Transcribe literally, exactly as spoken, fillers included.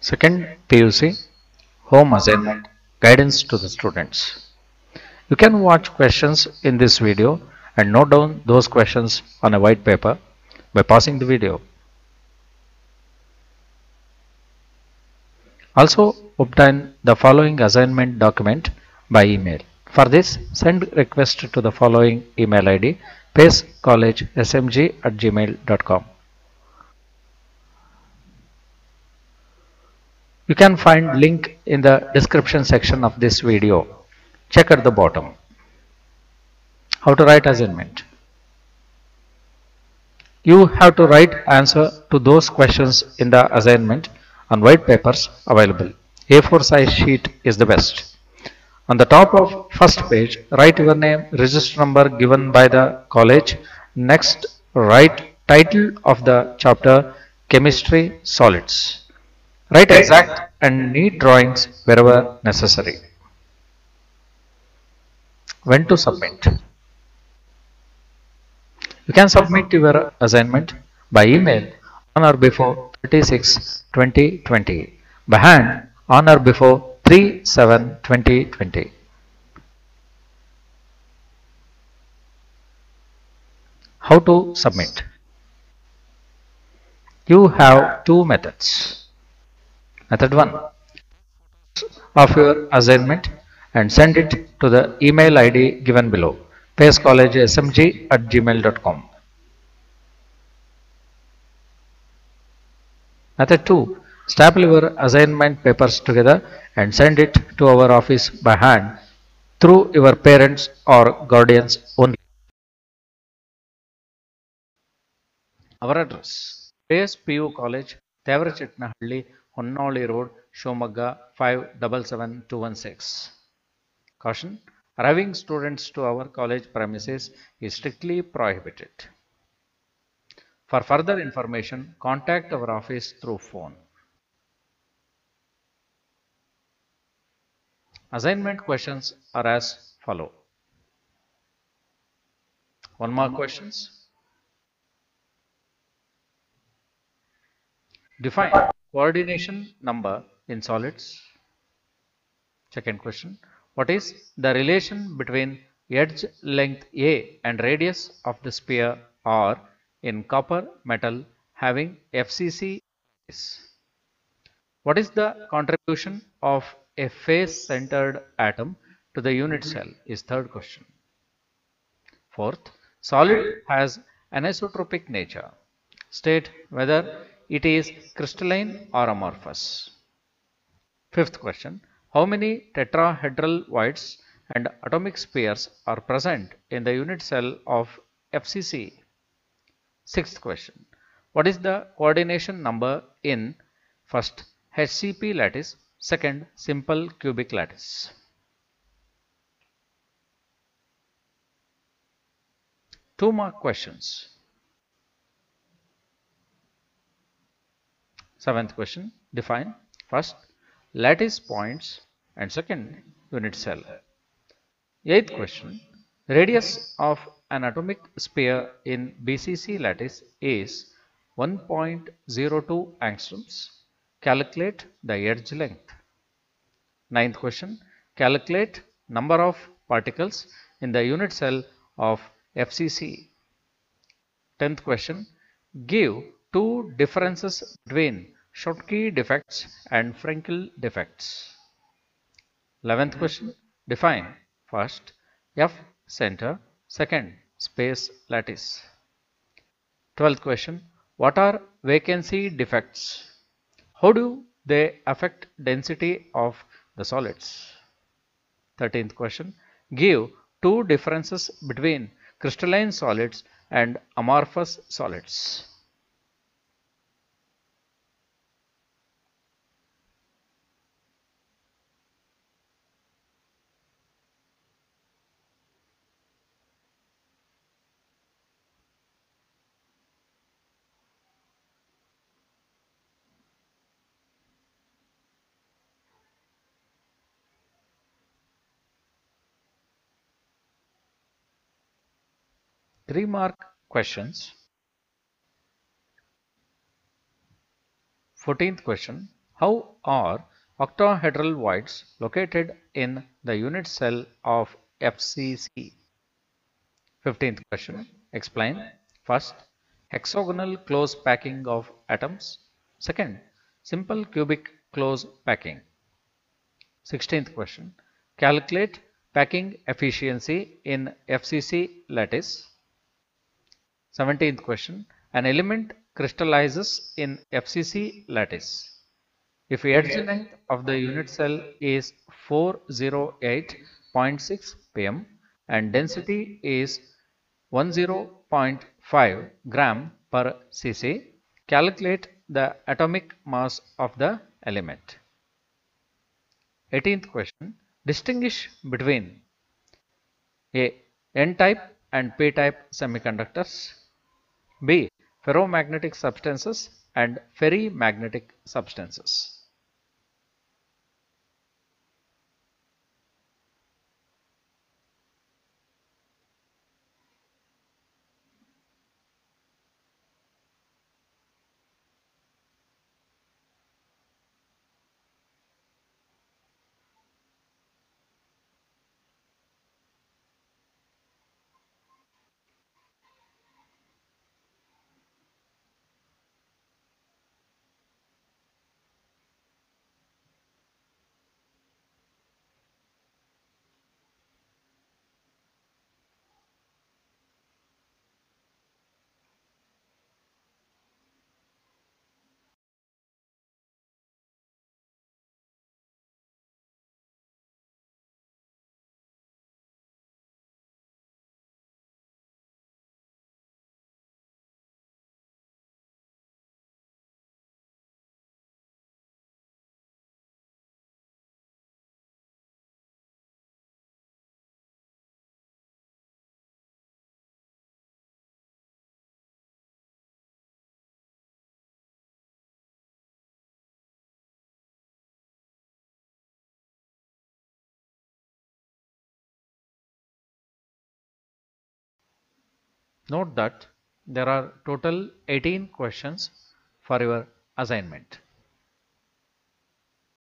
Second P U C Home Assignment Guidance to the Students. You can watch questions in this video and note down those questions on a white paper by pausing the video. Also obtain the following assignment document by email. For this, send request to the following email I D pacecollegesmg at gmail dot com. You can find link in the description section of this video. Check at the bottom. How to write assignment. You have to write answer to those questions in the assignment on white papers available. A four size sheet is the best. On the top of first page, write your name, register number given by the college. Next, write title of the chapter Chemistry Solids. Write exact and neat drawings wherever necessary. When to submit? You can submit your assignment by email on or before thirty-six twenty twenty, by hand on or before three seven twenty twenty. How to submit? You have two methods. Method one, of your assignment and send it to the email I D given below, pacecollegesmg at gmail dot com. Method two, staple your assignment papers together and send it to our office by hand through your parents or guardians only. Our address: Pace P U College, Tevarachetnahalli, Honnoli Road, Shomagga five seven seven two one six. Caution: arriving students to our college premises is strictly prohibited. For further information, contact our office through phone. Assignment questions are as follow. One mark questions. Define coordination number in solids. Second question. What is the relation between edge length A and radius of the sphere R in copper metal having F C C? What is the contribution of a face-centered atom to the unit cell is third question. Fourth, solid has anisotropic nature. State whether it is crystalline or amorphous. Fifth question, how many tetrahedral voids and atomic spheres are present in the unit cell of F C C? Sixth question, what is the coordination number in first H C P lattice, second simple cubic lattice? Two mark questions. Seventh question, define first lattice points and second unit cell. Eighth question, radius of an atomic sphere in B C C lattice is one point zero two angstroms. Calculate the edge length. Ninth question, calculate number of particles in the unit cell of F C C. Tenth question, give two differences between Schottky defects and Frenkel defects. Eleventh question, define first F center, second space lattice. Twelfth question, what are vacancy defects? How do they affect density of the solids? Thirteenth question, give two differences between crystalline solids and amorphous solids. Three mark questions. Fourteenth question, How are octahedral voids located in the unit cell of F C C? fifteenth question. Explain. First, hexagonal close packing of atoms. Second, simple cubic close packing. sixteenth question. Calculate packing efficiency in F C C lattice. seventeenth question. An element crystallizes in F C C lattice if edge length of the unit cell is four hundred eight point six p m and density is ten point five gram per cc. Calculate the atomic mass of the element. eighteenth question. Distinguish between A. N-type and P-type semiconductors. B. Ferromagnetic substances and ferrimagnetic substances. Note that there are total eighteen questions for your assignment.